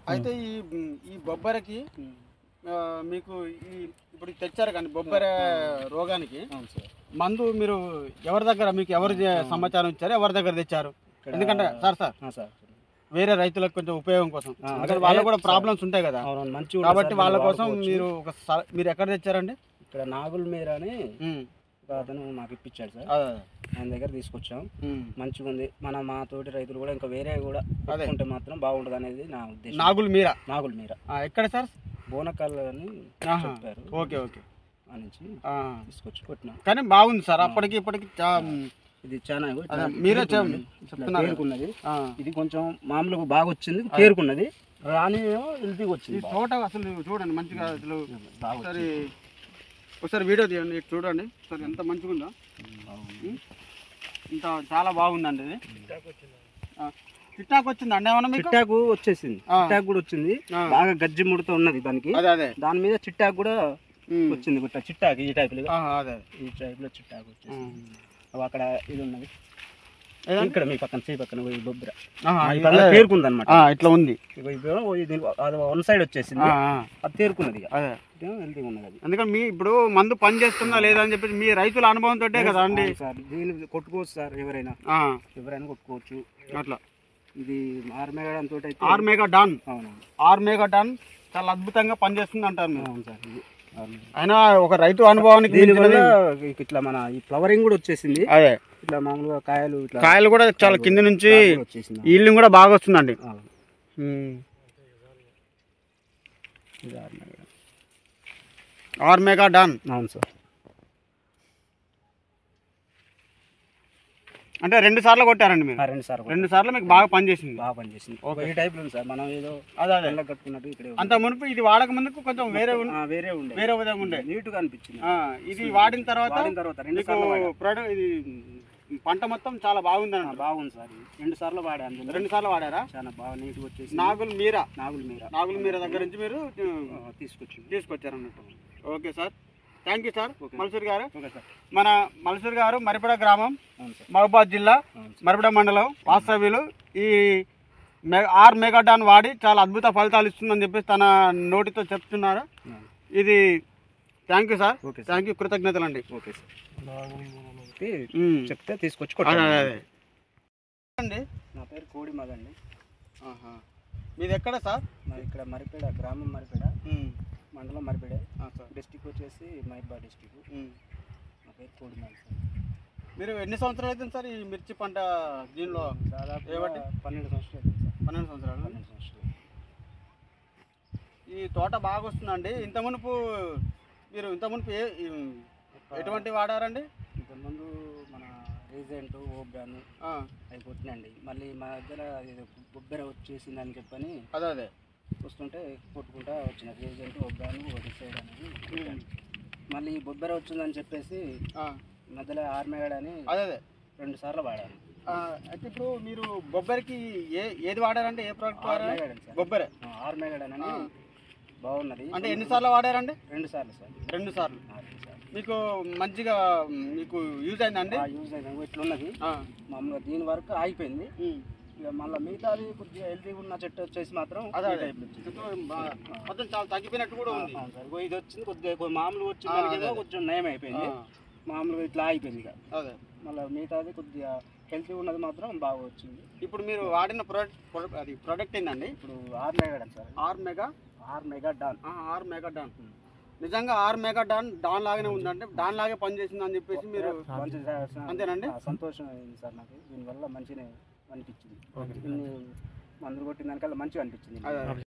అయితే ఈ బొబ్బరకి మీకు ఇప్పుడు తెచ్చారు కానీ బొబ్బర రోగానికి మందు మీరు ఎవరి దగ్గర మీకు ఎవరు సమాచారం ఇచ్చారు, ఎవరి దగ్గర తెచ్చారు? ఎందుకంటే సార్ వేరే రైతులకు కొంచెం ఉపయోగం కోసం, వాళ్ళకు కూడా ప్రాబ్లమ్స్ ఉంటాయి కదా, కాబట్టి వాళ్ళ కోసం మీరు ఎక్కడ తెచ్చారండి? ఇక్కడ నాగుల్ మీర అని అతను మాకు ఇప్పించాడు సార్, ఆయన దగ్గర తీసుకొచ్చాం. మంచిగా ఉంది. మా తోటి రైతులు కూడా ఇంకా వేరే కూడా పెట్టుకుంటే మాత్రం బాగుంటుంది అనేది నా ఉద్దేశం. నాగుల్ మీర ఎక్కడ సార్? బోనకల్ అని చెప్పారు. ఓకే నుంచి తీసుకొచ్చి కొట్టినాం. కానీ బాగుంది సార్, అప్పటికి ఇప్పటికి ఇది చాలా మీరే తేరుకున్నది. ఇది కొంచెం మామూలుగా బాగా వచ్చింది, తేరుకున్నది. రాని హెల్తీగా వచ్చింది. తోట అసలు చూడండి మంచిగా, అసలు ఒకసారి వీడియో తీయండి, చూడండి సార్ ఎంత మంచిగా ఉందో. ఇంత చాలా బాగుందండి. ఇది చిట్టాకు వచ్చింది అండి, ఏమన్నా చిట్టాకు వచ్చేసింది. చిట్టాకు కూడా వచ్చింది, బాగా గజ్జి ముడుతూ ఉన్నది దానికి. దాని మీద చిట్టాకు కూడా వచ్చింది. చిట్టాకు ఈ టైప్ లో చిట్టాకు వచ్చేసింది. అక్కడ ఇది ఉన్నది, ఇక్కడ మీ పక్కన చేయి పక్కన బొబ్బర తేరుకుంది అనమాట. ఇట్లా ఉంది, వన్ సైడ్ వచ్చేసింది, అది తేరుకున్నది. హెల్తీగా ఉన్నది అది. ఎందుకంటే మీ ఇప్పుడు మందు పని చేస్తుందా లేదా అని చెప్పేసి మీ రైతుల అనుభవంతో కదా అండి సార్. దీన్ని కొట్టుకోవచ్చు సార్, ఎవరైనా కొట్టుకోవచ్చు అట్లా. ఇది ఆర్మేగాడాన్ తోటి అయితే ఆర్మేగాడాన్. అవునవును, ఆర్మేగాడాన్ చాలా అద్భుతంగా పనిచేస్తుంది అంటారు. అవును సార్. ఇది అయినా ఒక రైతు అనుభవానికి ఇట్లా మన ఈ ఫ్లవరింగ్ కూడా వచ్చేసింది. అదే ఇట్లా మామూలుగా కాయలు కూడా చాలా కింద నుంచి ఈల్డింగ్ కూడా బాగా వస్తుందండి. ఆర్మేగాడాన్. అవును సార్. అంటే 2 సార్లు కొట్టారండి మీరు? 2 సార్లు మీకు బాగా పనిచేసింది. ఈ టైప్ లో సార్, మనం ఏదో కట్టుకున్నట్టు ఇక్కడ. అంత మునుపు ఇది వాడక ముందుకు కొంచెం వేరే విధంగా ఉండే, నీట్ గా అనిపించింది. ఇది వాడిన తర్వాత 2 సార్లు ఇది పంట మొత్తం చాలా బాగుంది సార్. 2 సార్లు వాడాను. 2 సార్లు వాడారా? చాలా బాగా నీట్ గా వచ్చేసి. నాగుల్ మీర దగ్గర నుంచి మీరు తీసుకొచ్చారు అన్నట్టు. Okay sir, thank you sir. Malsur గారు, మన మల్సూర్ గారు మరిపడ గ్రామం, మహబూబాద్ జిల్లా, మరిపడ మండలం వాస్తవ్యులు. ఈ ఆర్మేగాడాన్ వాడి చాలా అద్భుత ఫలితాలు ఇస్తుందని చెప్పేసి తన నోటితో చెప్తున్నారు. ఇది thank you sir, thank you, కృతజ్ఞతలు అండి. ఓకే సార్, చెప్తే తీసుకొచ్చి కొట్టండి. నా పేరు కోడి మదండి. మీది ఎక్కడ సార్? ఇక్కడ మరిపేడ గ్రామం, మరిపేడ మండలం, మరిపేడ డిస్టిక్ వచ్చేసి మహబూబాద్ డిస్టిక్. నా పేరు కోడి మద సార్. మీరు ఎన్ని సంవత్సరాలు అవుతుంది సార్ ఈ మిర్చి పంట దీనిలో? దాదాపు 12 సంవత్సరాలు అవుతుంది సార్. 12 సంవత్సరాలు. ఈ తోట బాగా వస్తుందండి. ఇంత మునుపు ఎటువంటి వాడారండి? ఇంతకుముందు మన రీజెంట్ ఓబ్రాను అవి కొట్టినండి. మళ్ళీ మా దగ్గర బొబ్బెర వచ్చేసింది అని చెప్పని అదే వస్తుంటే కొట్టుకుంటా వచ్చిన రీజెంట్ ఓబ్రాను డిసైడ్ అనేది. మళ్ళీ బొబ్బెర వచ్చిందని చెప్పేసి మధ్యలో ఆర్మేగాడాన్ అని 2 సార్లు వాడాను. అయితే ఇప్పుడు మీరు బొబ్బరికి ఏది వాడారంటే ఏ ప్రోడక్ట్ వాడారు? బొబ్బరే ఆర్మేగాడాన్ అని బాగున్నది. అంటే ఎన్నిసార్లు వాడారండి? 2 సార్లు సార్. 2 సార్లు మీకు మంచిగా మీకు యూజ్ అయిందండి? యూజ్ అయింది. ఇట్లున్నది మామూలుగా, దీని వరకు ఆగిపోయింది. ఇక మళ్ళీ మిగతాది కొద్దిగా హెల్తీగా ఉన్న చెట్టు వచ్చేసి మాత్రం మొత్తం చాలా తగ్గిపోయినట్టు కూడా ఉంది సార్. ఇది వచ్చింది కొద్దిగా మామూలుగా వచ్చింది, కొంచెం నయం అయిపోయింది. మామూలుగా ఇట్లా ఆగిపోయింది ఇక. మళ్ళీ మిగతాది కొద్దిగా హెల్తీ ఉన్నది మాత్రం బాగా వచ్చింది. ఇప్పుడు మీరు వాడిన ప్రోడక్ట్ ఏంటండి? ఇప్పుడు ఆర్మేగాడాన్ సార్. ఆర్మేగాడాన్ నిజంగా ఆర్మేగాడాన్ డాన్ లాగానే ఉందంటే డాన్ లాగే పనిచేసింది అని చెప్పేసి మీరు అంతేనండి? సంతోషం అయింది సార్ నాకు. దీనివల్ల మంచిగా అనిపించింది. మందులు కొట్టిన దానికల్లా మంచిగా అనిపించింది.